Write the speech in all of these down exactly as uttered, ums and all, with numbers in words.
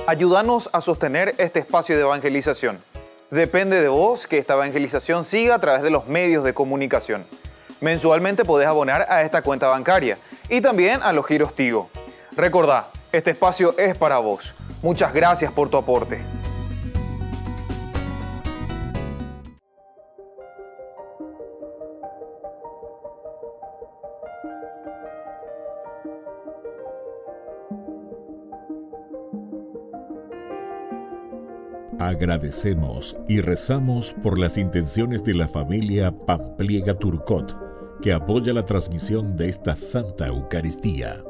Ayúdanos a sostener este espacio de evangelización. Depende de vos que esta evangelización siga a través de los medios de comunicación. Mensualmente podés abonar a esta cuenta bancaria y también a los giros Tigo. Recordá, este espacio es para vos. Muchas gracias por tu aporte. Agradecemos y rezamos por las intenciones de la familia Pampliega Turcot, que apoya la transmisión de esta Santa Eucaristía.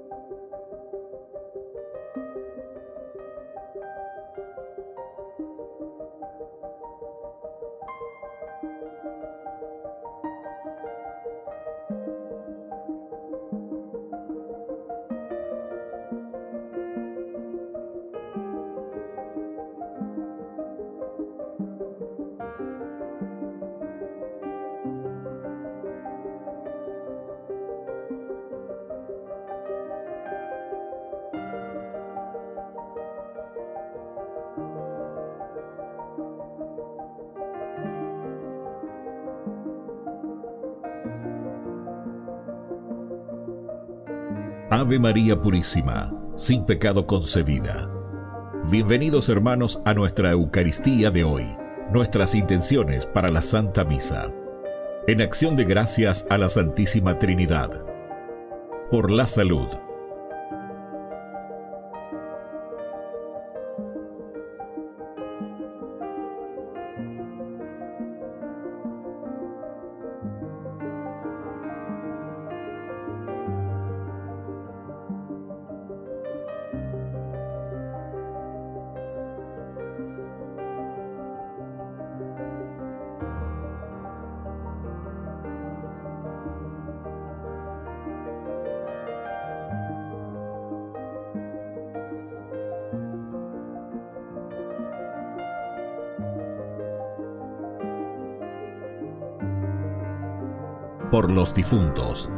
Ave María Purísima, sin pecado concebida. Bienvenidos hermanos a nuestra Eucaristía de hoy, nuestras intenciones para la Santa Misa. En acción de gracias a la Santísima Trinidad. Por la salud. Por los difuntos.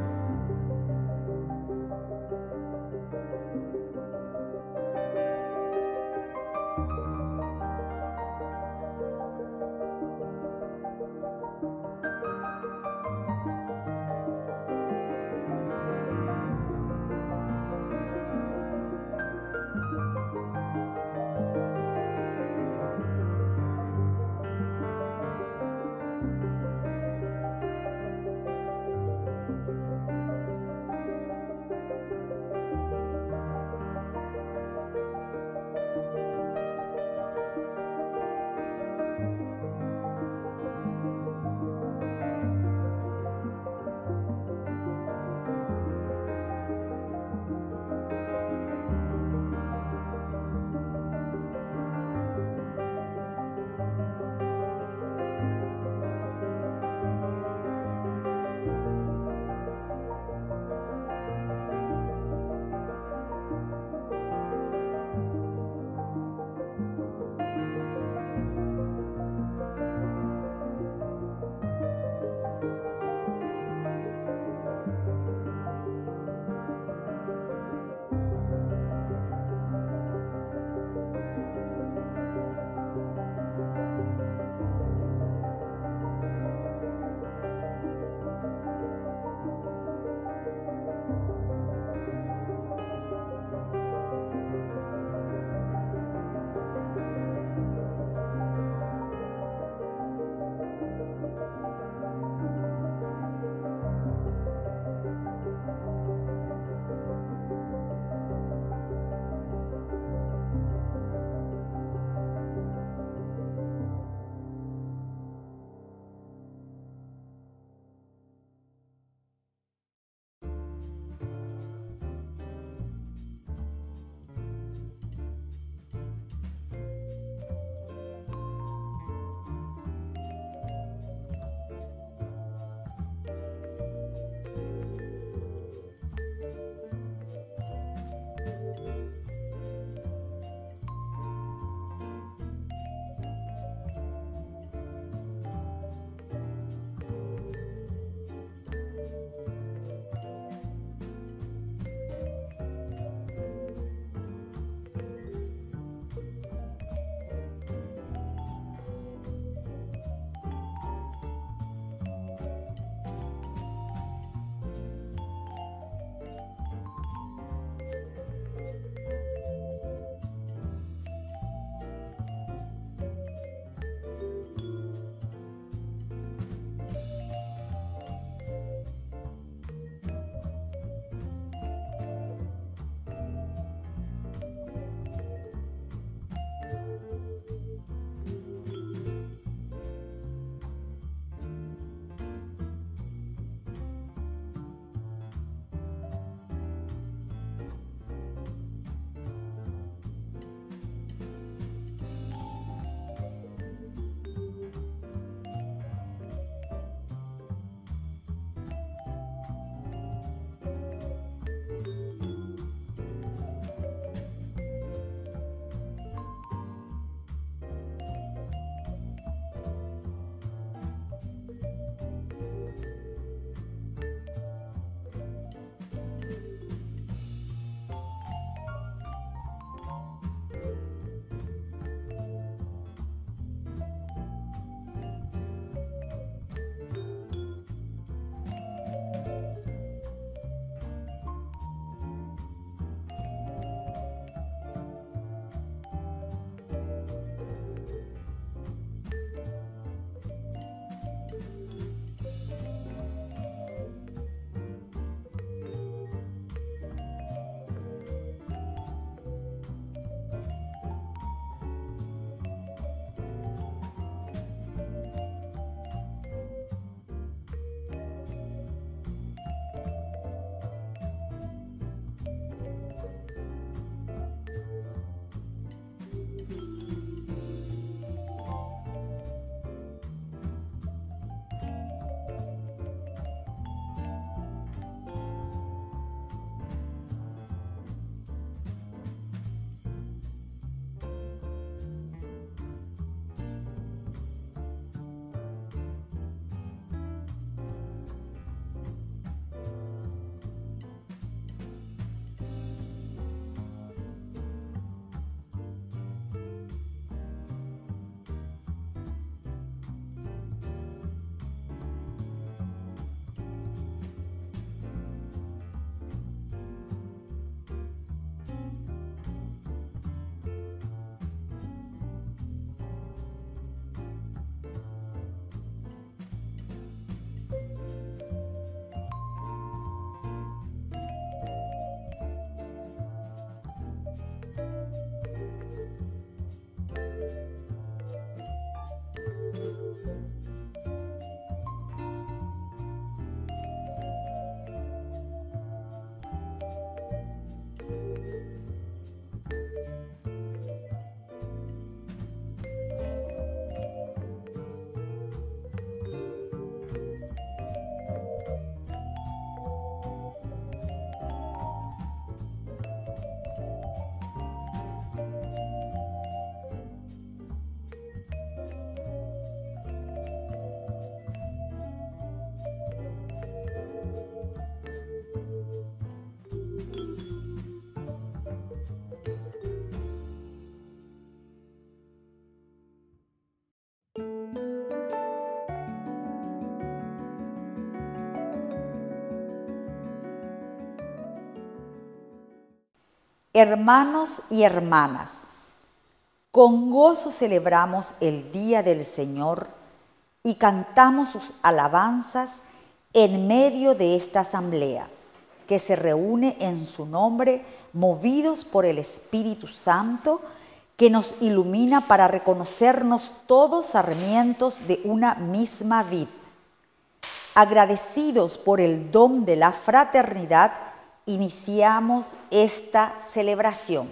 Hermanos y hermanas, con gozo celebramos el Día del Señor y cantamos sus alabanzas en medio de esta asamblea, que se reúne en su nombre, movidos por el Espíritu Santo, que nos ilumina para reconocernos todos sarmientos de una misma vid. Agradecidos por el don de la fraternidad, iniciamos esta celebración.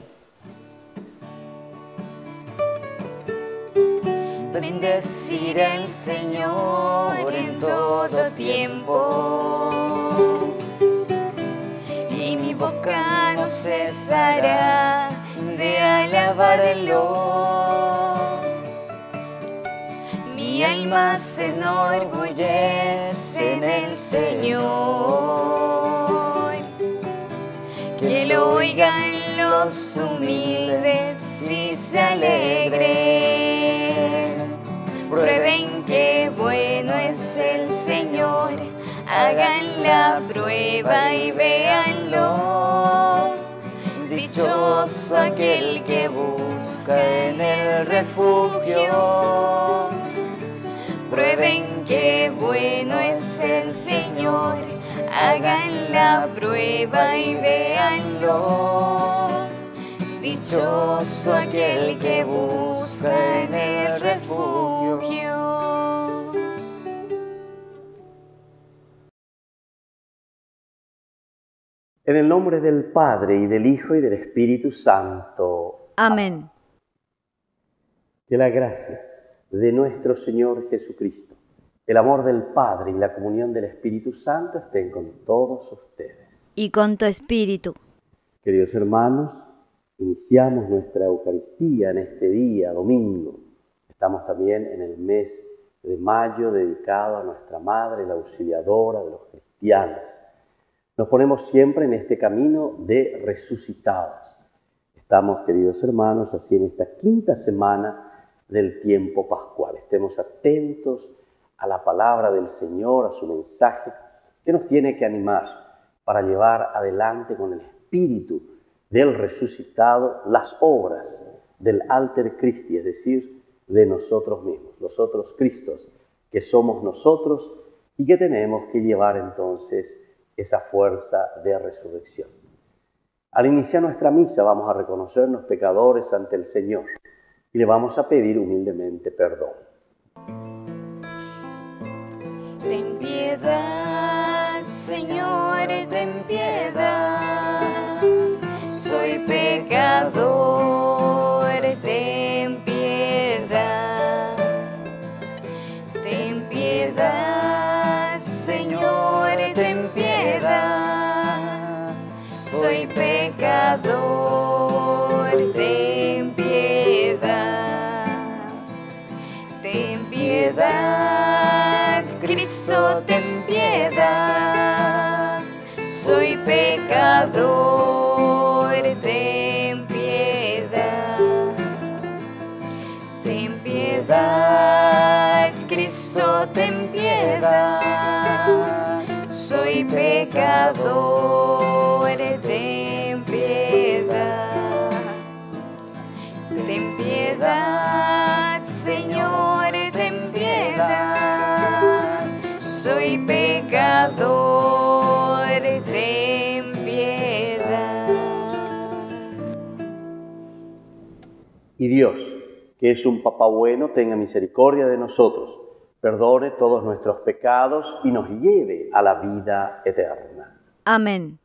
Bendeciré al Señor en todo tiempo, y mi boca no cesará de alabarlo. Mi alma se enorgullece en el Señor. Que lo oigan los humildes y se alegren. Prueben qué bueno es el Señor, hagan la prueba y véanlo. Dichoso aquel que busca en el refugio. Prueben qué bueno es el Señor, hagan la prueba y véanlo. Dichoso aquel que busca en el refugio. En el nombre del Padre, y del Hijo, y del Espíritu Santo. Amén. Que la gracia de nuestro Señor Jesucristo, el amor del Padre y la comunión del Espíritu Santo estén con todos ustedes. Y con tu espíritu. Queridos hermanos, iniciamos nuestra Eucaristía en este día, domingo. Estamos también en el mes de mayo dedicado a nuestra Madre, la Auxiliadora de los cristianos. Nos ponemos siempre en este camino de resucitados. Estamos, queridos hermanos, así en esta quinta semana del tiempo pascual. Estemos atentos a la palabra del Señor, a su mensaje, que nos tiene que animar para llevar adelante con el espíritu del resucitado las obras del alter Christi, es decir, de nosotros mismos, los otros Cristos, que somos nosotros y que tenemos que llevar entonces esa fuerza de resurrección. Al iniciar nuestra misa vamos a reconocernos pecadores ante el Señor y le vamos a pedir humildemente perdón. Ten piedad, Señor, ten piedad. Soy pecador, ten piedad. Ten piedad, Señor, ten piedad. Soy pecador, ten piedad. Ten piedad, Cristo, ten piedad. Soy pecador, ten piedad. Ten piedad, Cristo, ten piedad. Soy pecador, ten piedad. Ten piedad, Señor, ten piedad. Soy pecador, ten piedad. Y Dios, que es un Papá bueno, tenga misericordia de nosotros, perdone todos nuestros pecados y nos lleve a la vida eterna. Amén.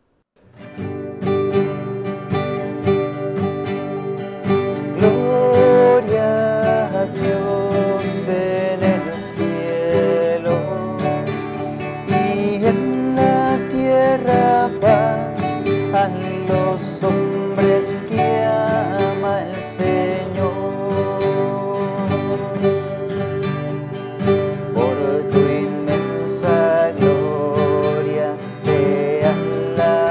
Gloria a Dios en el cielo y en la tierra paz a los hombres que ama el Señor. Por tu inmensa gloria te alabamos.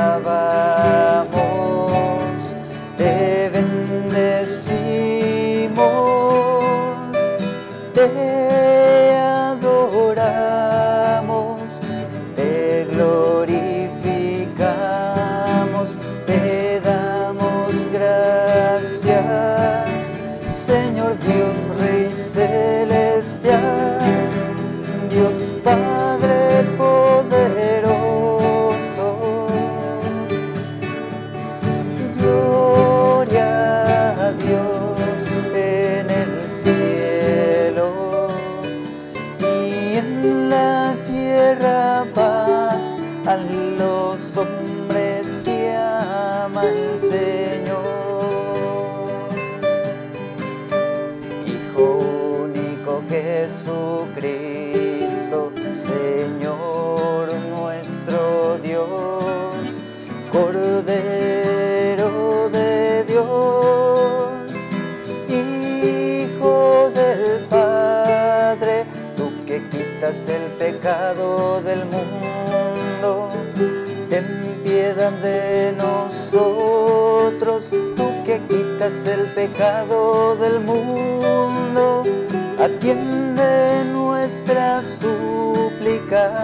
quitas el pecado del mundo, ten piedad de nosotros. Tú que quitas el pecado del mundo, atiende nuestras súplicas.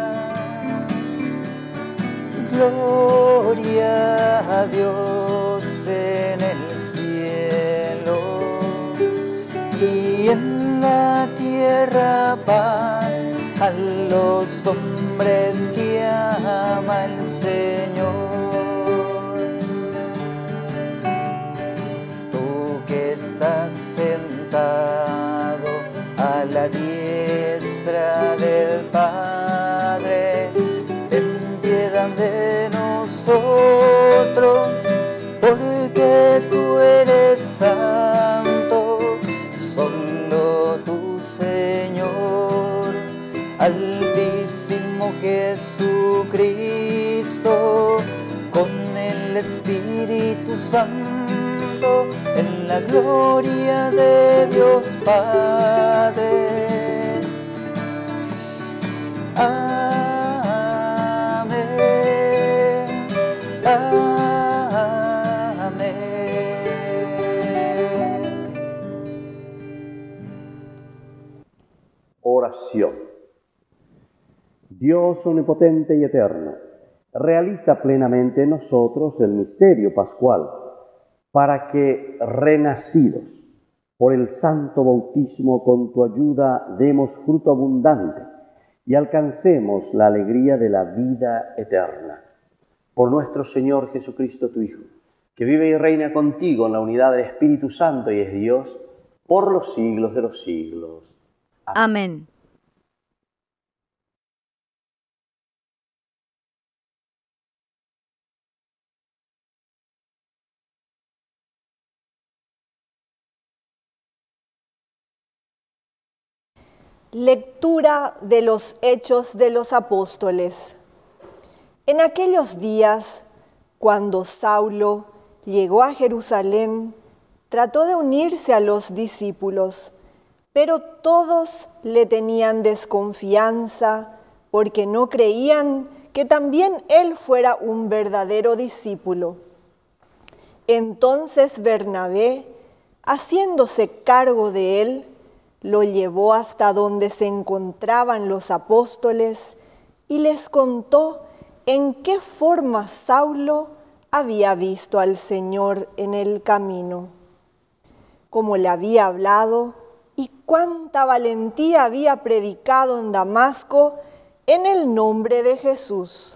Gloria a Dios en el cielo y en la tierra paz a los hombres que ama el Señor. Tú que estás sentado a la diestra del Padre, ten piedad de nosotros, porque tú eres santo, solo tú, Señor, Altísimo Jesucristo, con el Espíritu Santo, en la gloria de Dios Padre. Amén. Amén. Oración. Dios omnipotente y eterno, realiza plenamente en nosotros el misterio pascual, para que, renacidos por el santo bautismo, con tu ayuda demos fruto abundante y alcancemos la alegría de la vida eterna. Por nuestro Señor Jesucristo, tu Hijo, que vive y reina contigo en la unidad del Espíritu Santo y es Dios, por los siglos de los siglos. Amén. Amén. Lectura de los Hechos de los Apóstoles. En aquellos días, cuando Saulo llegó a Jerusalén, trató de unirse a los discípulos, pero todos le tenían desconfianza porque no creían que también él fuera un verdadero discípulo. Entonces Bernabé, haciéndose cargo de él, lo llevó hasta donde se encontraban los apóstoles y les contó en qué forma Saulo había visto al Señor en el camino, cómo le había hablado y cuánta valentía había predicado en Damasco en el nombre de Jesús.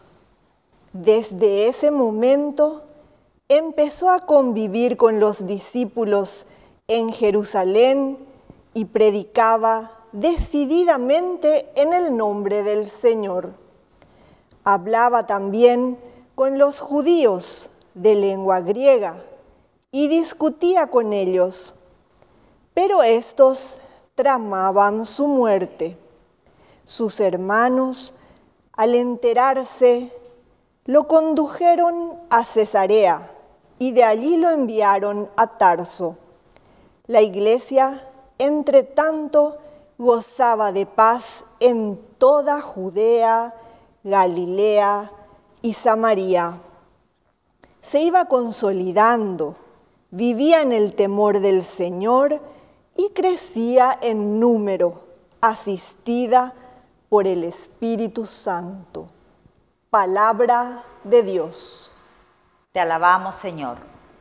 Desde ese momento empezó a convivir con los discípulos en Jerusalén y predicaba decididamente en el nombre del Señor. Hablaba también con los judíos de lengua griega y discutía con ellos, pero estos tramaban su muerte. Sus hermanos, al enterarse, lo condujeron a Cesarea y de allí lo enviaron a Tarso. La iglesia, entre tanto, gozaba de paz en toda Judea, Galilea y Samaria. Se iba consolidando, vivía en el temor del Señor y crecía en número, asistida por el Espíritu Santo. Palabra de Dios. Te alabamos, Señor.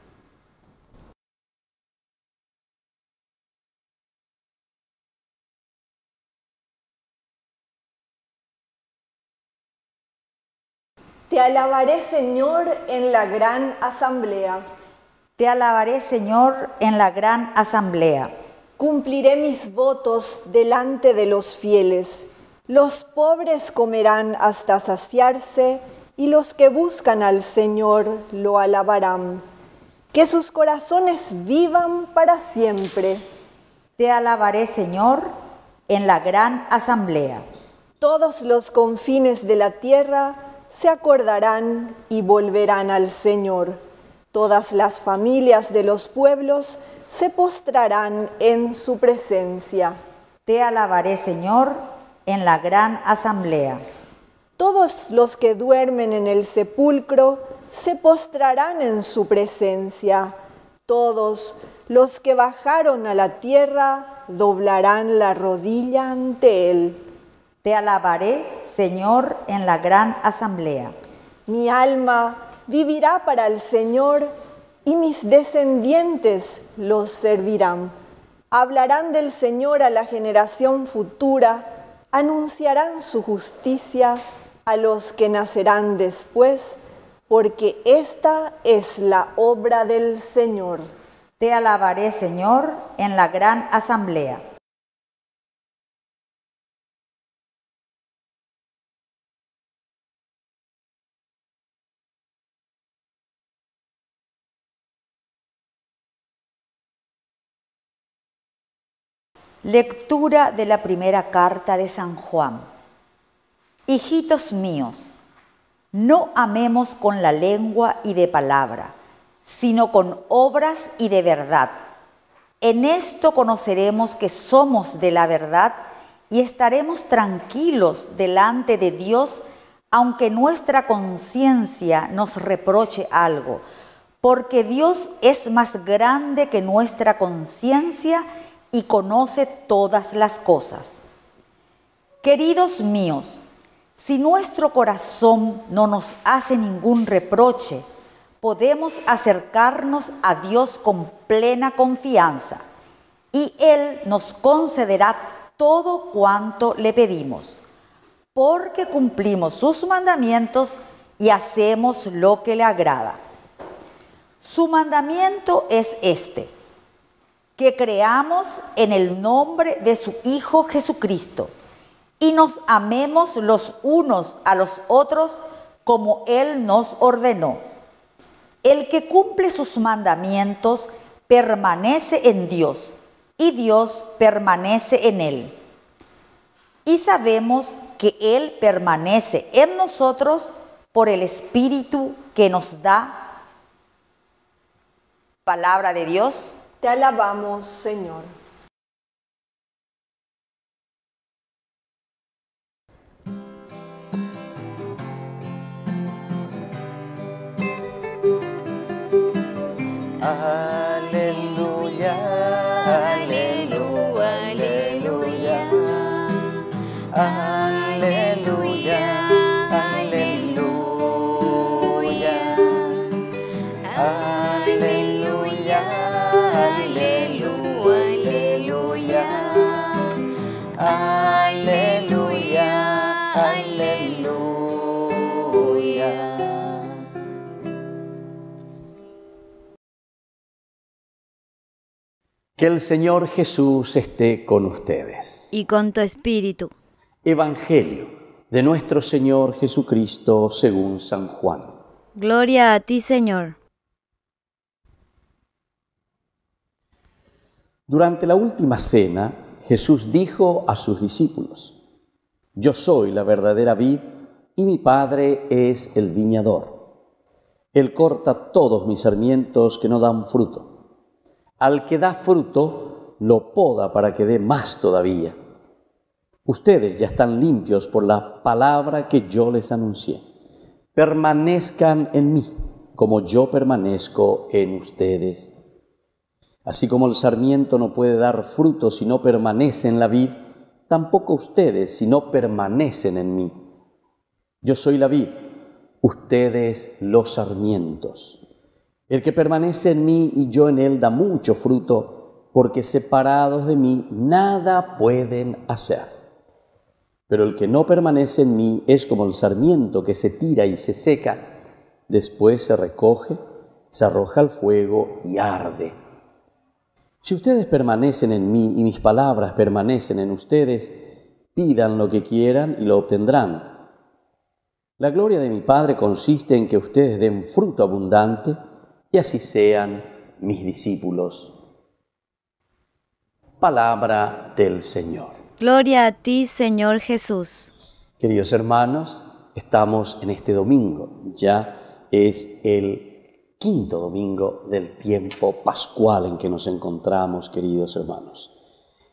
Te alabaré, Señor, en la gran asamblea. Te alabaré, Señor, en la gran asamblea. Cumpliré mis votos delante de los fieles. Los pobres comerán hasta saciarse y los que buscan al Señor lo alabarán. Que sus corazones vivan para siempre. Te alabaré, Señor, en la gran asamblea. Todos los confines de la tierra se acordarán y volverán al Señor. Todas las familias de los pueblos se postrarán en su presencia. Te alabaré, Señor, en la gran asamblea. Todos los que duermen en el sepulcro se postrarán en su presencia. Todos los que bajaron a la tierra doblarán la rodilla ante él. Te alabaré, Señor, en la gran asamblea. Mi alma vivirá para el Señor y mis descendientes los servirán. Hablarán del Señor a la generación futura, anunciarán su justicia a los que nacerán después, porque esta es la obra del Señor. Te alabaré, Señor, en la gran asamblea. Lectura de la primera carta de San Juan. Hijitos míos, no amemos con la lengua y de palabra, sino con obras y de verdad. En esto conoceremos que somos de la verdad y estaremos tranquilos delante de Dios, aunque nuestra conciencia nos reproche algo, porque Dios es más grande que nuestra conciencia y conoce todas las cosas. Queridos míos, si nuestro corazón no nos hace ningún reproche, podemos acercarnos a Dios con plena confianza y Él nos concederá todo cuanto le pedimos, porque cumplimos sus mandamientos y hacemos lo que le agrada. Su mandamiento es este: que creamos en el nombre de su Hijo Jesucristo y nos amemos los unos a los otros como Él nos ordenó. El que cumple sus mandamientos permanece en Dios y Dios permanece en él. Y sabemos que Él permanece en nosotros por el Espíritu que nos da. Palabra de Dios. Te alabamos, Señor. Aleluya, aleluya, aleluya, aleluya, aleluya, aleluya, aleluya, aleluya, aleluya. Que el Señor Jesús esté con ustedes. Y con tu espíritu. Evangelio de nuestro Señor Jesucristo según San Juan. Gloria a ti, Señor. Durante la última cena, Jesús dijo a sus discípulos: Yo soy la verdadera vid y mi Padre es el viñador. Él corta todos mis sarmientos que no dan fruto. Al que da fruto, lo poda para que dé más todavía. Ustedes ya están limpios por la palabra que yo les anuncié. Permanezcan en mí, como yo permanezco en ustedes. Así como el sarmiento no puede dar fruto si no permanece en la vid, tampoco ustedes si no permanecen en mí. Yo soy la vid, ustedes los sarmientos. El que permanece en mí y yo en él da mucho fruto, porque separados de mí nada pueden hacer. Pero el que no permanece en mí es como el sarmiento que se tira y se seca, después se recoge, se arroja al fuego y arde. Si ustedes permanecen en mí y mis palabras permanecen en ustedes, pidan lo que quieran y lo obtendrán. La gloria de mi Padre consiste en que ustedes den fruto abundante, y así sean mis discípulos. Palabra del Señor. Gloria a ti, Señor Jesús. Queridos hermanos, estamos en este domingo. Ya es el quinto domingo del tiempo pascual en que nos encontramos, queridos hermanos.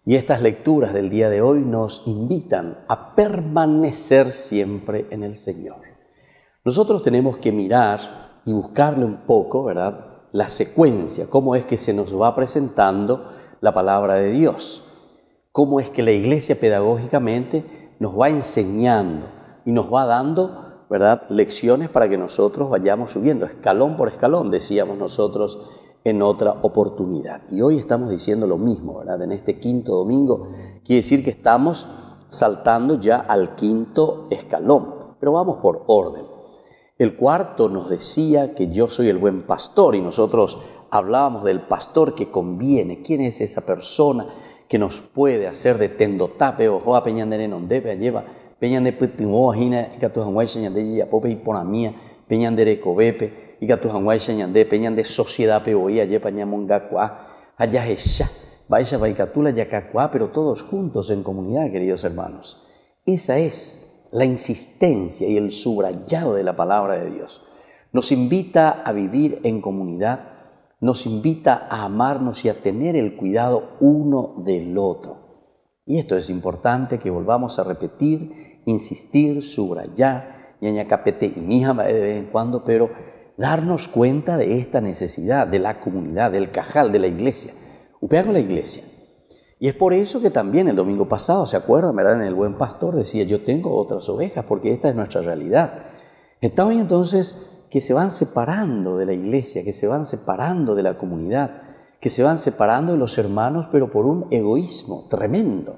Y estas lecturas del día de hoy nos invitan a permanecer siempre en el Señor. Nosotros tenemos que mirar y buscarle un poco, ¿verdad?, la secuencia, cómo es que se nos va presentando la palabra de Dios, cómo es que la Iglesia pedagógicamente nos va enseñando y nos va dando, ¿verdad?, lecciones para que nosotros vayamos subiendo, escalón por escalón, decíamos nosotros en otra oportunidad. Y hoy estamos diciendo lo mismo, ¿verdad? En este quinto domingo quiere decir que estamos saltando ya al quinto escalón, pero vamos por orden. El cuarto nos decía que yo soy el buen pastor y nosotros hablábamos del pastor que conviene. ¿Quién es esa persona que nos puede hacer de tendotape o joa peñandere nonde lleva peñande putingo hina y que tu hanwai señande ya pope y ponamia peñandere cobepe y que tu hanwai señande peñande sociedad pe oía lleva ñamongakua allá esa vaisa vaicatula yakakua, pero todos juntos en comunidad, queridos hermanos. Esa es la insistencia y el subrayado de la palabra de Dios. Nos invita a vivir en comunidad, nos invita a amarnos y a tener el cuidado uno del otro. Y esto es importante que volvamos a repetir, insistir, subrayar, ñañacapete y mija de vez en cuando, pero darnos cuenta de esta necesidad, de la comunidad, del cajal, de la iglesia. Upea con la iglesia. Y es por eso que también el domingo pasado, ¿se acuerdan? ¿Verdad? En el Buen Pastor decía, yo tengo otras ovejas, porque esta es nuestra realidad. Está hoy entonces que se van separando de la iglesia, que se van separando de la comunidad, que se van separando de los hermanos, pero por un egoísmo tremendo.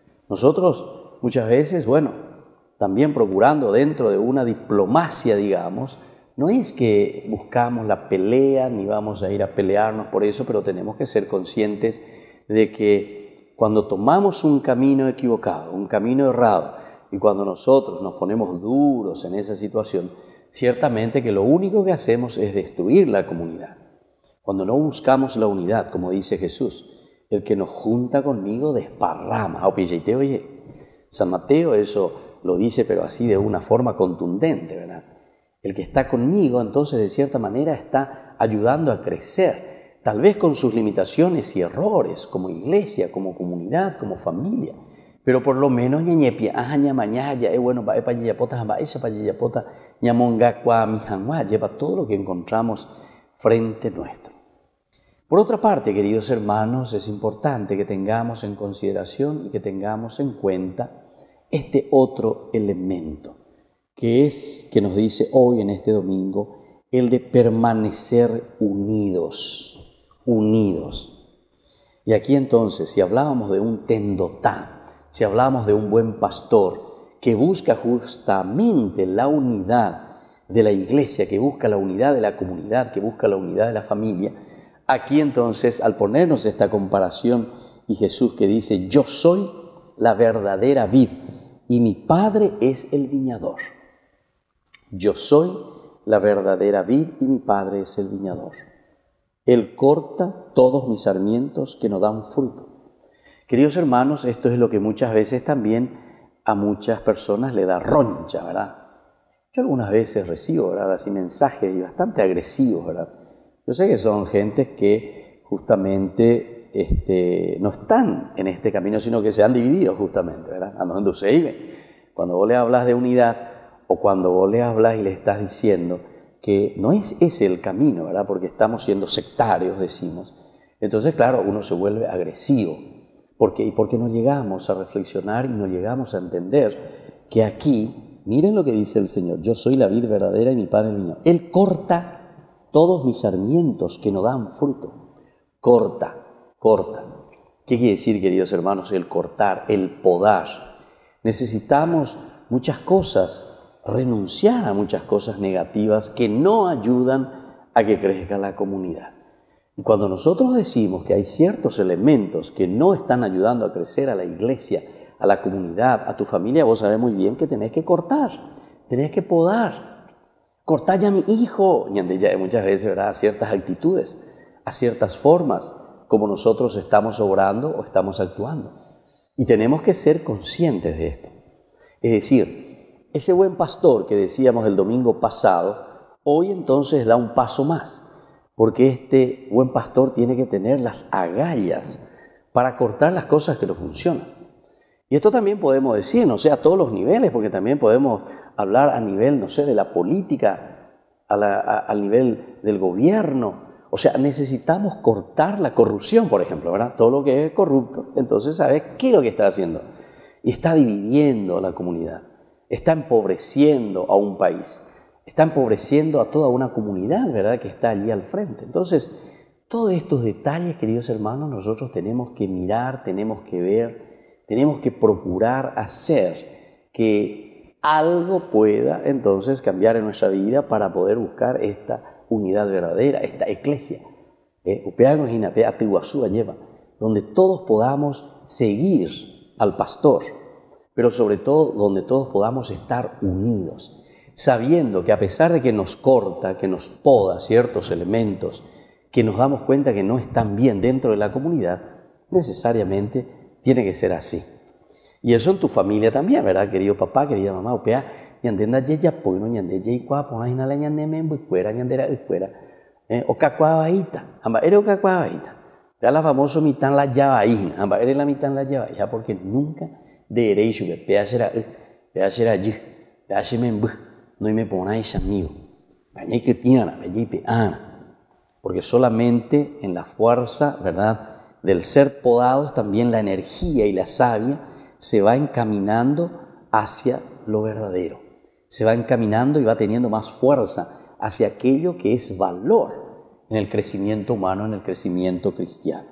Nosotros muchas veces, bueno, también procurando dentro de una diplomacia, digamos, no es que buscamos la pelea, ni vamos a ir a pelearnos por eso, pero tenemos que ser conscientes de que cuando tomamos un camino equivocado, un camino errado, y cuando nosotros nos ponemos duros en esa situación, ciertamente que lo único que hacemos es destruir la comunidad. Cuando no buscamos la unidad, como dice Jesús, el que nos junta conmigo desparrama. Oye, San Mateo eso lo dice, pero así de una forma contundente, ¿verdad? El que está conmigo, entonces, de cierta manera, está ayudando a crecer. Tal vez con sus limitaciones y errores, como iglesia, como comunidad, como familia. Pero por lo menos ñeñepia, ajá ñamañaya, eh bueno, va pa yayapota, va esa pa yayapota, ñamonga kwa mijanwa, lleva todo lo que encontramos frente nuestro. Por otra parte, queridos hermanos, es importante que tengamos en consideración y que tengamos en cuenta este otro elemento, que es, que nos dice hoy en este domingo, el de permanecer unidos. Unidos. Y aquí entonces, si hablábamos de un tendotá, si hablábamos de un buen pastor que busca justamente la unidad de la iglesia, que busca la unidad de la comunidad, que busca la unidad de la familia, aquí entonces, al ponernos esta comparación y Jesús que dice, yo soy la verdadera vid y mi Padre es el viñador. Yo soy la verdadera vid y mi Padre es el viñador. Él corta todos mis sarmientos que no dan fruto. Queridos hermanos, esto es lo que muchas veces también a muchas personas le da roncha, ¿verdad? Yo algunas veces recibo, ¿verdad?, así mensajes y bastante agresivos, ¿verdad? Yo sé que son gentes que justamente este, no están en este camino, sino que se han dividido justamente, ¿verdad? A donde se vive. Cuando vos le hablas de unidad o cuando vos le hablas y le estás diciendo que no es ese el camino, ¿verdad? Porque estamos siendo sectarios, decimos. Entonces, claro, uno se vuelve agresivo. ¿Por qué? Y porque no llegamos a reflexionar y no llegamos a entender que aquí, miren lo que dice el Señor, yo soy la vid verdadera y mi Padre el viñador. Él corta todos mis sarmientos que no dan fruto. Corta, corta. ¿Qué quiere decir, queridos hermanos, el cortar, el podar? Necesitamos muchas cosas, renunciar a muchas cosas negativas que no ayudan a que crezca la comunidad. Y cuando nosotros decimos que hay ciertos elementos que no están ayudando a crecer a la iglesia, a la comunidad, a tu familia, vos sabés muy bien que tenés que cortar, tenés que podar. Cortar ya a mi hijo, y ya muchas veces, ¿verdad?, a ciertas actitudes, a ciertas formas, como nosotros estamos obrando o estamos actuando. Y tenemos que ser conscientes de esto. Es decir, ese buen pastor que decíamos el domingo pasado, hoy entonces da un paso más, porque este buen pastor tiene que tener las agallas para cortar las cosas que no funcionan. Y esto también podemos decir, no sé, a todos los niveles, porque también podemos hablar a nivel, no sé, de la política, a la, a, al nivel del gobierno. O sea, necesitamos cortar la corrupción, por ejemplo, ¿verdad? Todo lo que es corrupto, entonces, ¿sabes qué es lo que está haciendo? Y está dividiendo a la comunidad, está empobreciendo a un país, está empobreciendo a toda una comunidad, ¿verdad?, que está allí al frente. Entonces, todos estos detalles, queridos hermanos, nosotros tenemos que mirar, tenemos que ver, tenemos que procurar hacer que algo pueda entonces cambiar en nuestra vida para poder buscar esta unidad verdadera, esta iglesia, ¿eh? donde todos podamos seguir al pastor, pero sobre todo donde todos podamos estar unidos, sabiendo que a pesar de que nos corta, que nos poda ciertos elementos, que nos damos cuenta que no están bien dentro de la comunidad, necesariamente tiene que ser así. Y eso en tu familia también, ¿verdad, querido papá, querida mamá? Upea, ñandenda yeya poino, ñande yeikua, pona inala ñande membo, icuera, ñandera, icuera, okakua baita, amba ere okakua baita. Ya la famoso mitán la yabaína, amba ere la mitán la yabaína, porque nunca derecho, pea será, pea será allí, pea se membo, no me ponáis amigo, bañé que tiana, bañé peana, porque solamente en la fuerza, ¿verdad?, del ser podados, también la energía y la savia se va encaminando hacia lo verdadero. Se va encaminando y va teniendo más fuerza hacia aquello que es valor en el crecimiento humano, en el crecimiento cristiano.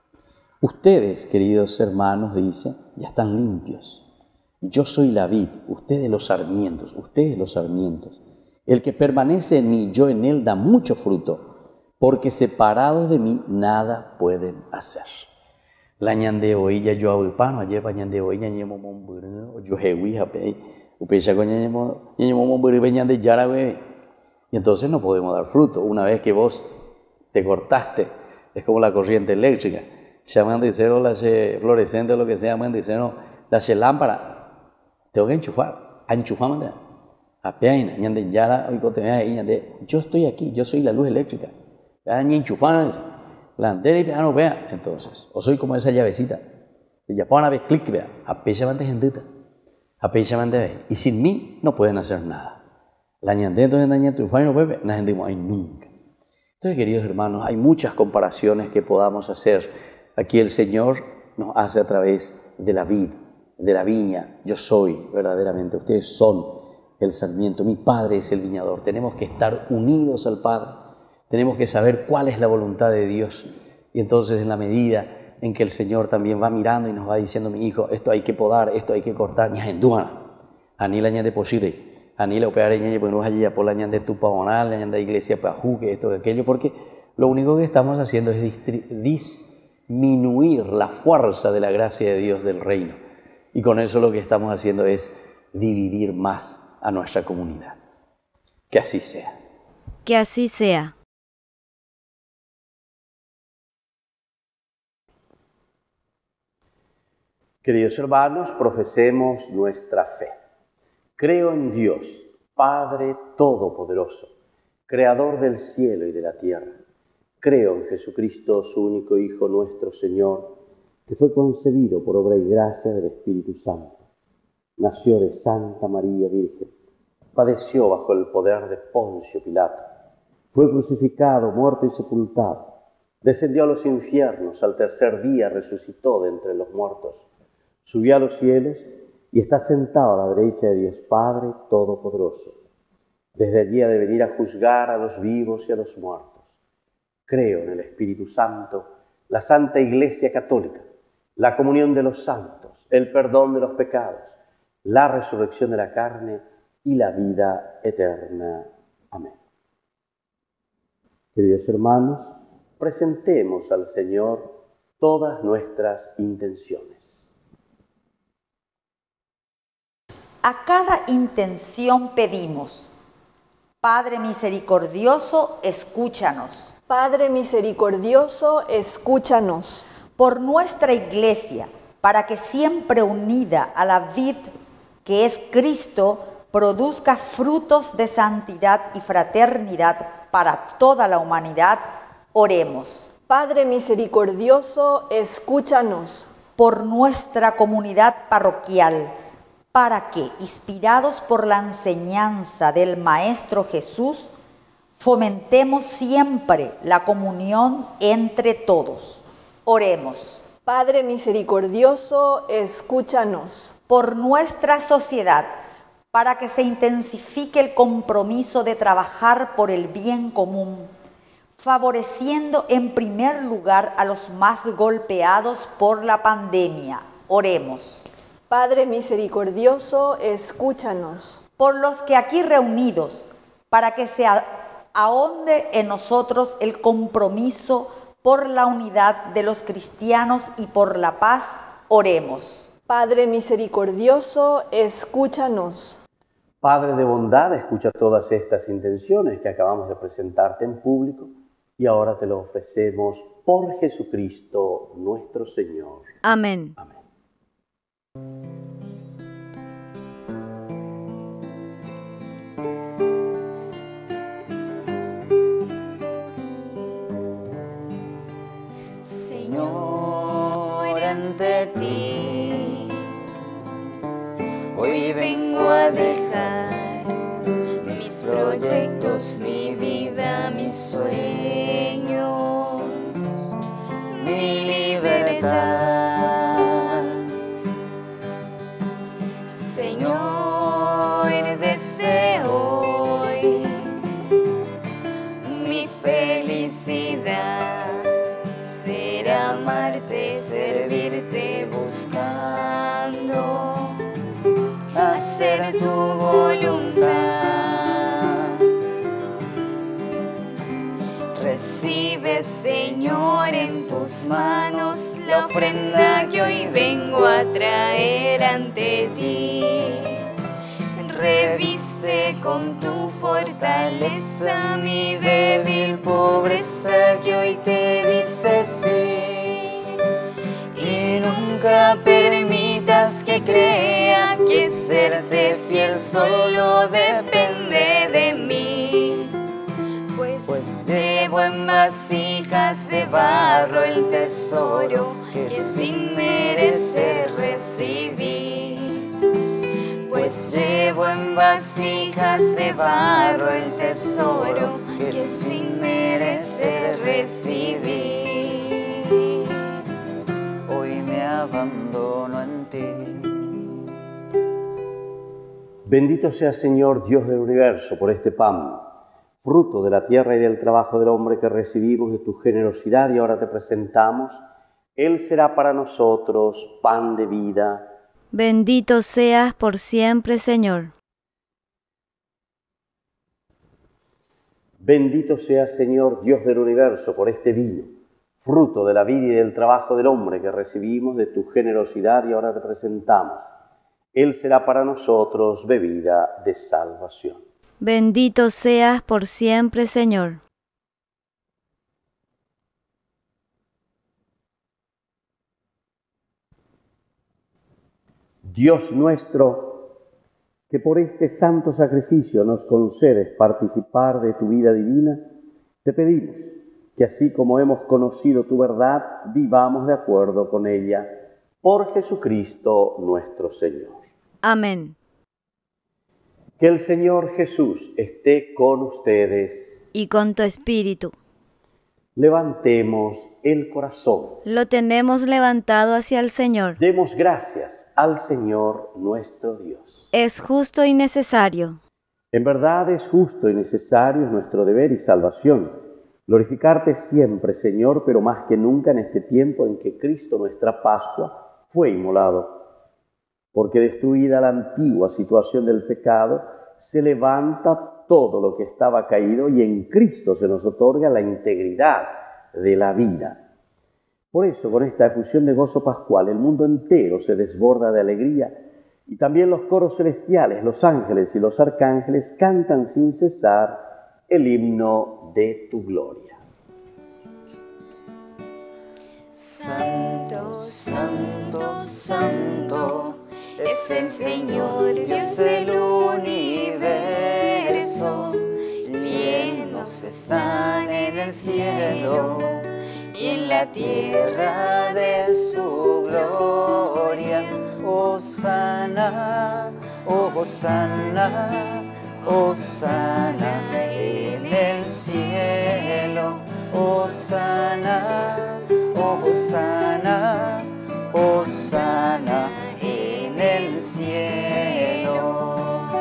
Ustedes, queridos hermanos, dice, ya están limpios. Yo soy la vid, ustedes los sarmientos, ustedes los sarmientos. El que permanece en mí, yo en él, da mucho fruto, porque separados de mí nada pueden hacer. La ñande oilla yo abupano, ayer pa ñande oilla ñemo momburu, yo hewi hape, upecha con ñemo ñemo momburu ñande yara bebé. Y entonces no podemos dar fruto. Una vez que vos te cortaste, es como la corriente eléctrica. Se llaman de cero las fluorescentes o lo que sea, llaman de cero las lámparas. Tengo que enchufar, enchufar, apeina, ñande yara, oigo te ahí ñande. Yo estoy aquí, yo soy la luz eléctrica. Ya ni enchufar. La antena y no vea, entonces, o soy como esa llavecita. Y ya pon a ver, clic, vea, apéchame gentita, apéchame ve. Y sin mí no pueden hacer nada. La ñandé, entonces, la ñandé, y no bebe, la gente ay nunca. Entonces, queridos hermanos, hay muchas comparaciones que podamos hacer. Aquí el Señor nos hace a través de la vid, de la viña. Yo soy, verdaderamente, ustedes son el sarmiento, mi Padre es el viñador. Tenemos que estar unidos al Padre. Tenemos que saber cuál es la voluntad de Dios. Y entonces en la medida en que el Señor también va mirando y nos va diciendo, mi hijo, esto hay que podar, esto hay que cortar, ña enduana, ani la ñande posire, ani la opear ña pues no haya por la ñande tu paonal, la ñande iglesia pajuque, esto aquello, porque lo único que estamos haciendo es disminuir la fuerza de la gracia de Dios del reino. Y con eso lo que estamos haciendo es dividir más a nuestra comunidad. Que así sea. Que así sea. Queridos hermanos, profesemos nuestra fe. Creo en Dios, Padre Todopoderoso, Creador del cielo y de la tierra. Creo en Jesucristo, su único Hijo, nuestro Señor, que fue concebido por obra y gracia del Espíritu Santo. Nació de Santa María Virgen, padeció bajo el poder de Poncio Pilato, fue crucificado, muerto y sepultado, descendió a los infiernos, al tercer día resucitó de entre los muertos, subió a los cielos y está sentado a la derecha de Dios Padre Todopoderoso. Desde allí ha de venir a juzgar a los vivos y a los muertos. Creo en el Espíritu Santo, la Santa Iglesia Católica, la comunión de los santos, el perdón de los pecados, la resurrección de la carne y la vida eterna. Amén. Queridos hermanos, presentemos al Señor todas nuestras intenciones. A cada intención pedimos, Padre misericordioso, escúchanos. Padre misericordioso, escúchanos. Por nuestra Iglesia, para que siempre unida a la vid que es Cristo, produzca frutos de santidad y fraternidad para toda la humanidad, oremos. Padre misericordioso, escúchanos. Por nuestra comunidad parroquial, para que, inspirados por la enseñanza del Maestro Jesús, fomentemos siempre la comunión entre todos. Oremos. Padre misericordioso, escúchanos. Por nuestra sociedad, para que se intensifique el compromiso de trabajar por el bien común, favoreciendo en primer lugar a los más golpeados por la pandemia. Oremos. Padre misericordioso, escúchanos. Por los que aquí reunidos, para que se ahonde en nosotros el compromiso por la unidad de los cristianos y por la paz, oremos. Padre misericordioso, escúchanos. Padre de bondad, escucha todas estas intenciones que acabamos de presentarte en público y ahora te lo ofrecemos por Jesucristo nuestro Señor. Amén. Amén. Señor, ante ti hoy vengo a dejar mis proyectos, mi vida, mis sueños, mi libertad. Señor, desde hoy mi felicidad será amarte, servirte, buscando hacer tu voluntad. Recibe, Señor, en tus manos la ofrenda que hoy vengo a traer ante ti. Reviste con tu fortaleza mi débil pobreza que hoy te dice sí. Y nunca permitas que crea que serte fiel solo depende de mí. Pues, pues llevo en vasijas de barro el tesoro que sin merecer recibí. Pues llevo en vasijas de barro el tesoro que sin merecer recibí. Hoy me abandono en ti. Bendito sea, Señor, Dios del universo, por este pan, fruto de la tierra y del trabajo del hombre que recibimos de tu generosidad y ahora te presentamos. Él será para nosotros pan de vida. Bendito seas por siempre, Señor. Bendito sea, Señor, Dios del universo, por este vino, fruto de la vida y del trabajo del hombre que recibimos de tu generosidad y ahora te presentamos. Él será para nosotros bebida de salvación. Bendito seas por siempre, Señor. Dios nuestro, que por este santo sacrificio nos concedes participar de tu vida divina, te pedimos que así como hemos conocido tu verdad, vivamos de acuerdo con ella, por Jesucristo nuestro Señor. Amén. Que el Señor Jesús esté con ustedes. Y con tu espíritu. Levantemos el corazón. Lo tenemos levantado hacia el Señor. Demos gracias al Señor nuestro Dios. Es justo y necesario. En verdad es justo y necesario, es nuestro deber y salvación. Glorificarte siempre, Señor, pero más que nunca en este tiempo en que Cristo, nuestra Pascua, fue inmolado. Porque destruida la antigua situación del pecado, se levanta todo lo que estaba caído y en Cristo se nos otorga la integridad de la vida. Por eso, con esta efusión de gozo pascual, el mundo entero se desborda de alegría y también los coros celestiales, los ángeles y los arcángeles cantan sin cesar el himno de tu gloria. Santo, santo, santo, es el Señor Dios del universo. Llenos están en el cielo y en la tierra de su gloria. Hosana, oh Hosana, Hosana en el cielo. Hosana, oh Hosana, Hosana en el cielo.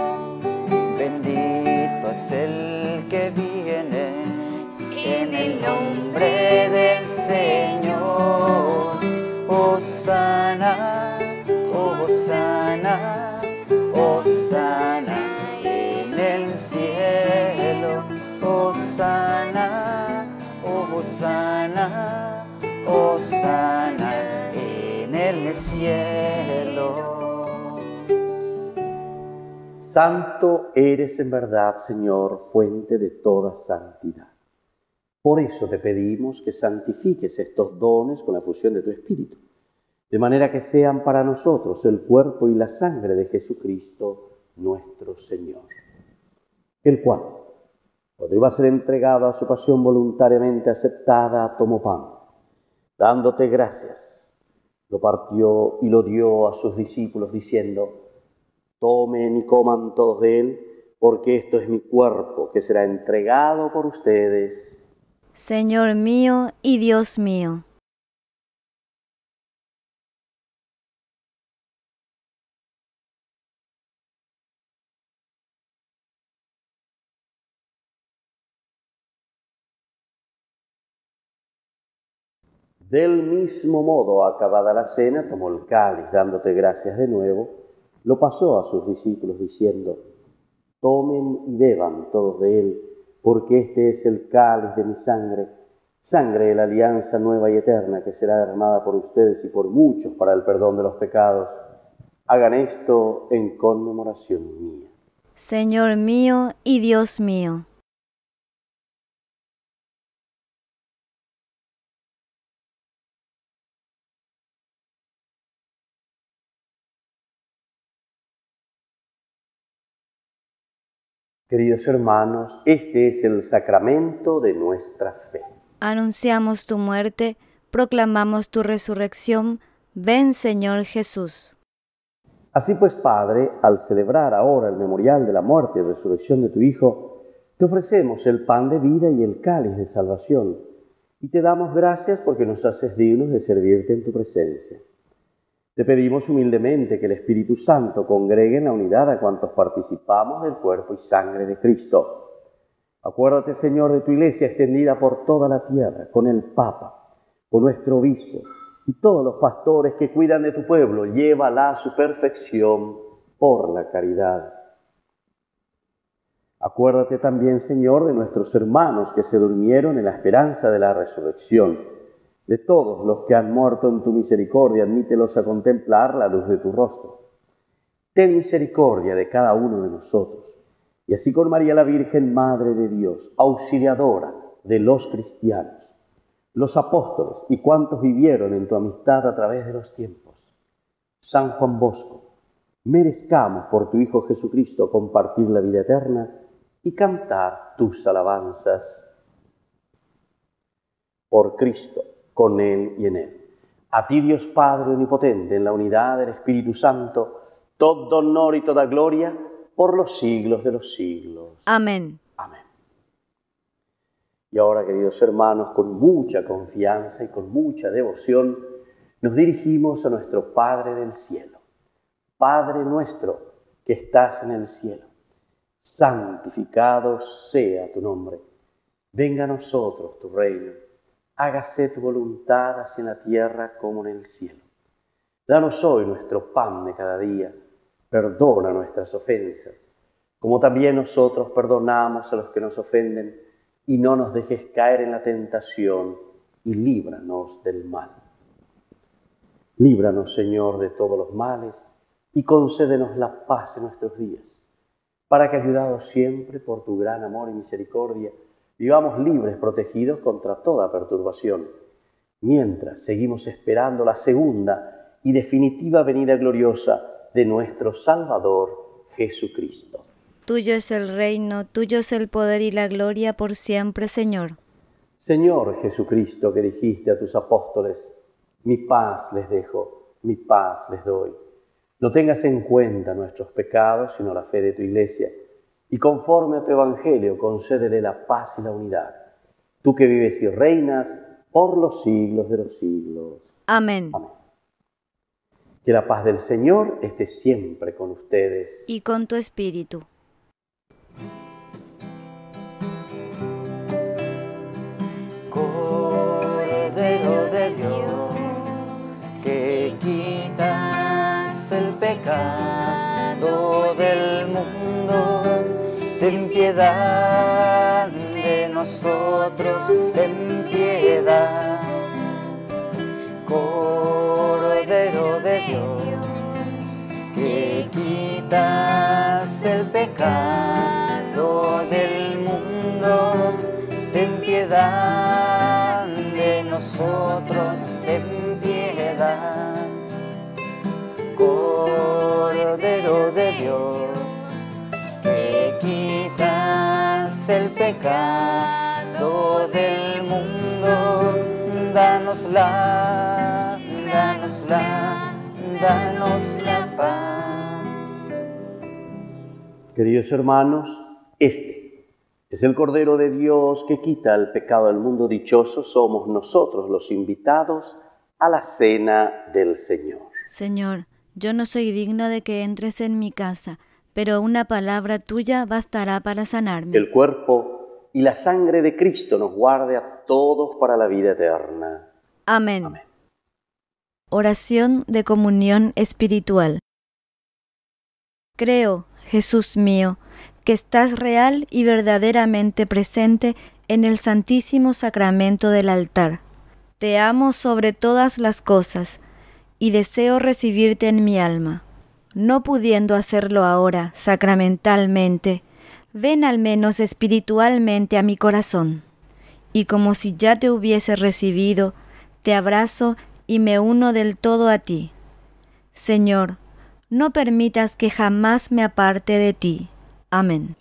Bendito es el que viene en el nombre del Señor. Hosana, oh Hosana, Hosana en el cielo. Hosana, oh Hosana, Hosana en el cielo. Santo eres en verdad, Señor, fuente de toda santidad. Por eso te pedimos que santifiques estos dones con la fusión de tu Espíritu, de manera que sean para nosotros el cuerpo y la sangre de Jesucristo, nuestro Señor, el cual, cuando iba a ser entregado a su pasión voluntariamente aceptada, tomó pan, dándote gracias, lo partió y lo dio a sus discípulos, diciendo: tomen y coman todos de él, porque esto es mi cuerpo, que será entregado por ustedes. Señor mío y Dios mío. Del mismo modo, acabada la cena, tomó el cáliz, dándote gracias de nuevo, lo pasó a sus discípulos, diciendo: tomen y beban todos de él, porque este es el cáliz de mi sangre, sangre de la alianza nueva y eterna, que será derramada por ustedes y por muchos para el perdón de los pecados. Hagan esto en conmemoración mía. Señor mío y Dios mío. Queridos hermanos, este es el sacramento de nuestra fe. Anunciamos tu muerte, proclamamos tu resurrección. Ven, Señor Jesús. Así pues, Padre, al celebrar ahora el memorial de la muerte y resurrección de tu Hijo, te ofrecemos el pan de vida y el cáliz de salvación, y te damos gracias porque nos haces dignos de servirte en tu presencia. Te pedimos humildemente que el Espíritu Santo congregue en la unidad a cuantos participamos del cuerpo y sangre de Cristo. Acuérdate, Señor, de tu Iglesia extendida por toda la tierra, con el Papa, con nuestro Obispo y todos los pastores que cuidan de tu pueblo. Llévala a su perfección por la caridad. Acuérdate también, Señor, de nuestros hermanos que se durmieron en la esperanza de la resurrección. De todos los que han muerto en tu misericordia, admítelos a contemplar la luz de tu rostro. Ten misericordia de cada uno de nosotros, y así con María la Virgen, Madre de Dios, auxiliadora de los cristianos, los apóstoles y cuantos vivieron en tu amistad a través de los tiempos, San Juan Bosco, merezcamos por tu Hijo Jesucristo compartir la vida eterna y cantar tus alabanzas. Por Cristo, con Él y en Él. A ti, Dios Padre Omnipotente, en la unidad del Espíritu Santo, todo honor y toda gloria por los siglos de los siglos. Amén. Amén. Y ahora, queridos hermanos, con mucha confianza y con mucha devoción, nos dirigimos a nuestro Padre del cielo. Padre nuestro que estás en el cielo, santificado sea tu nombre. Venga a nosotros tu reino. Hágase tu voluntad así en la tierra como en el cielo. Danos hoy nuestro pan de cada día. Perdona nuestras ofensas, como también nosotros perdonamos a los que nos ofenden, y no nos dejes caer en la tentación, y líbranos del mal. Líbranos, Señor, de todos los males, y concédenos la paz en nuestros días, para que, ayudados siempre por tu gran amor y misericordia, vivamos libres, protegidos contra toda perturbación, mientras seguimos esperando la segunda y definitiva venida gloriosa de nuestro Salvador Jesucristo. Tuyo es el reino, tuyo es el poder y la gloria por siempre, Señor. Señor Jesucristo, que dijiste a tus apóstoles, mi paz les dejo, mi paz les doy. No tengas en cuenta nuestros pecados, sino la fe de tu Iglesia, y conforme a tu Evangelio, concédele la paz y la unidad. Tú que vives y reinas por los siglos de los siglos. Amén. Amén. Que la paz del Señor esté siempre con ustedes. Y con tu espíritu. Cordero de Dios, que quitas el pecado del mundo, ten piedad de nosotros, ten piedad. Cordero de Dios, que quitas el pecado del mundo, ten piedad de nosotros, ten piedad. Cordero de Dios, que quitas el pecado del mundo, danos la, danos la, danos la paz. Queridos hermanos, este es el Cordero de Dios que quita el pecado del mundo. Dichosos somos nosotros los invitados a la cena del Señor. Señor, yo no soy digno de que entres en mi casa, pero una palabra tuya bastará para sanarme. El cuerpo y la sangre de Cristo nos guarde a todos para la vida eterna. Amén. Amén. Oración de comunión espiritual. Creo, Jesús mío, que estás real y verdaderamente presente en el Santísimo Sacramento del altar. Te amo sobre todas las cosas y deseo recibirte en mi alma. No pudiendo hacerlo ahora sacramentalmente, ven al menos espiritualmente a mi corazón. Y como si ya te hubiese recibido, te abrazo y me uno del todo a ti. Señor, no permitas que jamás me aparte de ti. Amén.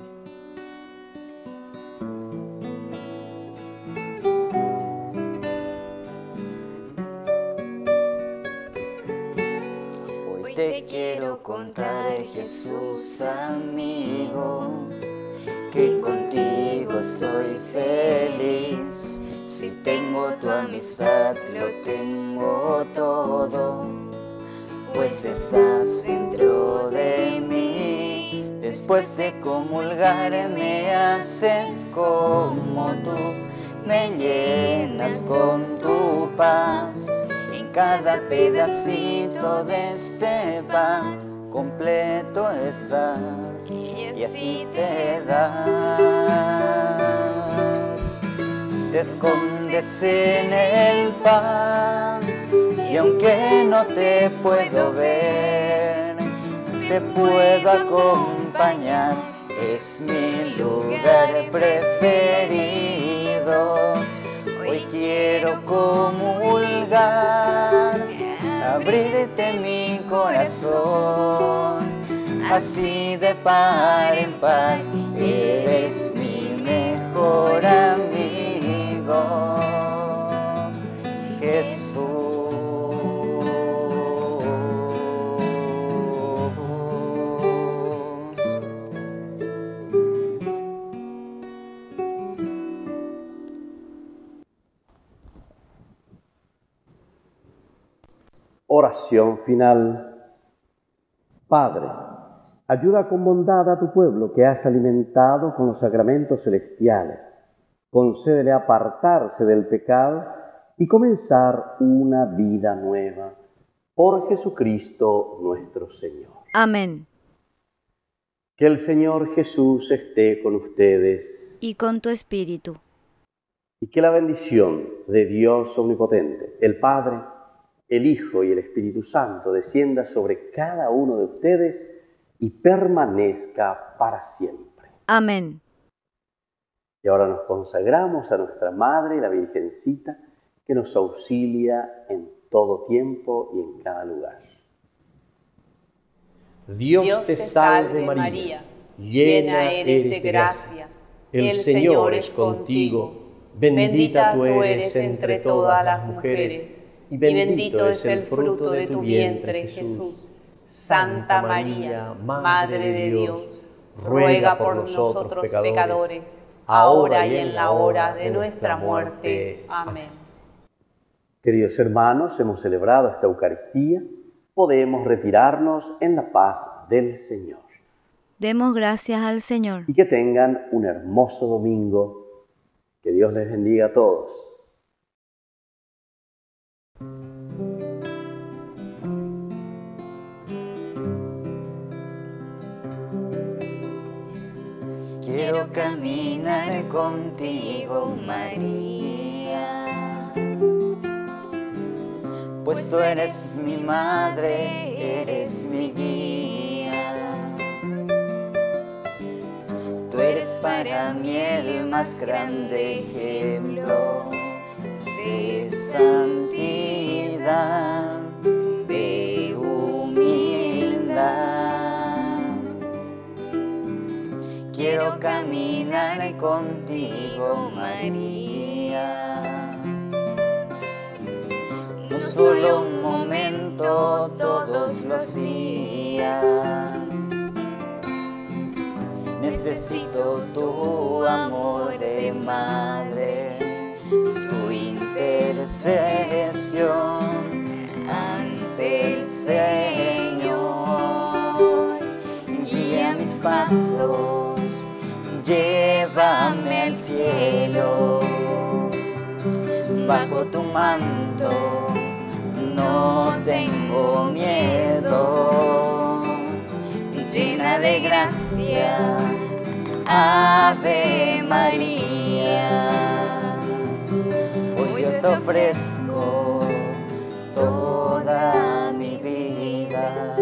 Hoy te quiero contar, Jesús amigo, que contigo soy feliz. Si tengo tu amistad, lo tengo todo, pues estás dentro de mí. Después de comulgar me haces como tú, me llenas con tu paz. En cada pedacito de este pan completo estás, y así te das. Te escondes en el pan, y aunque no te puedo ver, te puedo acompañar. Es mi lugar preferido. Hoy quiero comulgar, abrirte mi corazón, así de par en par. Eres mi mejor amigo, Jesús. Oración final. Padre, ayuda con bondad a tu pueblo que has alimentado con los sacramentos celestiales. Concédele apartarse del pecado y comenzar una vida nueva. Por Jesucristo nuestro Señor. Amén. Que el Señor Jesús esté con ustedes. Y con tu espíritu. Y que la bendición de Dios Omnipotente, el Padre, el Hijo y el Espíritu Santo descienda sobre cada uno de ustedes y permanezca para siempre. Amén. Y ahora nos consagramos a nuestra Madre, la Virgencita, que nos auxilia en todo tiempo y en cada lugar. Dios, Dios te salve María, María, llena eres de gracia, el Señor es contigo. Bendita tú eres entre todas las mujeres, y bendito es el fruto de tu vientre, Jesús. Santa María, Madre de Dios, ruega por nosotros pecadores, ahora y en la hora de nuestra muerte. Amén. Queridos hermanos, hemos celebrado esta Eucaristía. Podemos retirarnos en la paz del Señor. Demos gracias al Señor. Y que tengan un hermoso domingo. Que Dios les bendiga a todos. Quiero caminar contigo, María, pues tú eres mi madre, eres mi guía. Tú eres para mí el más grande ejemplo de santidad, de humildad. Quiero caminar contigo, María, no solo un momento, todos los días. Necesito tu amor de madre, tu intercesión ante el Señor. Guía mis pasos, llévame al cielo. Bajo tu manto no tengo miedo. Llena de gracia, Ave María. Hoy yo te ofrezco toda mi vida.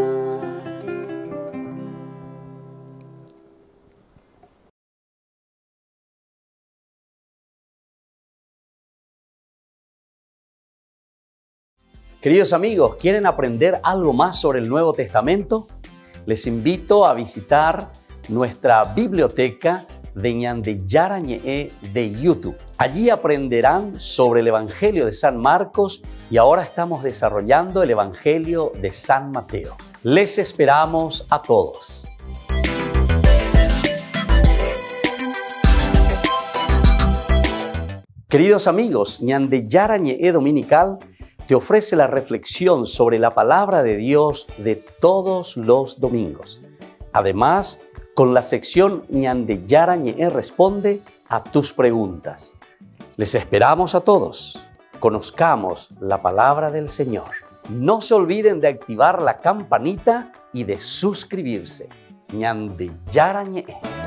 Queridos amigos, ¿quieren aprender algo más sobre el Nuevo Testamento? Les invito a visitar nuestra biblioteca de Ñande Yarañe de YouTube. Allí aprenderán sobre el Evangelio de San Marcos y ahora estamos desarrollando el Evangelio de San Mateo. Les esperamos a todos. Queridos amigos, Ñande Yarañe Dominical te ofrece la reflexión sobre la palabra de Dios de todos los domingos. Además, con la sección Ñande Yarañe responde a tus preguntas. Les esperamos a todos. Conozcamos la palabra del Señor. No se olviden de activar la campanita y de suscribirse. Ñande Yarañe.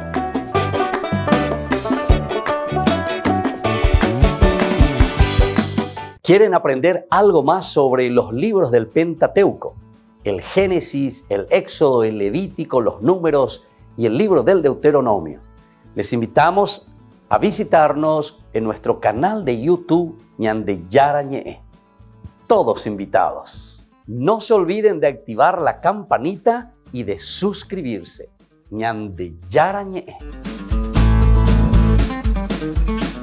¿Quieren aprender algo más sobre los libros del Pentateuco? El Génesis, el Éxodo, el Levítico, los Números y el libro del Deuteronomio. Les invitamos a visitarnos en nuestro canal de YouTube Ñande Yarañe. Todos invitados. No se olviden de activar la campanita y de suscribirse. Ñande Yarañe.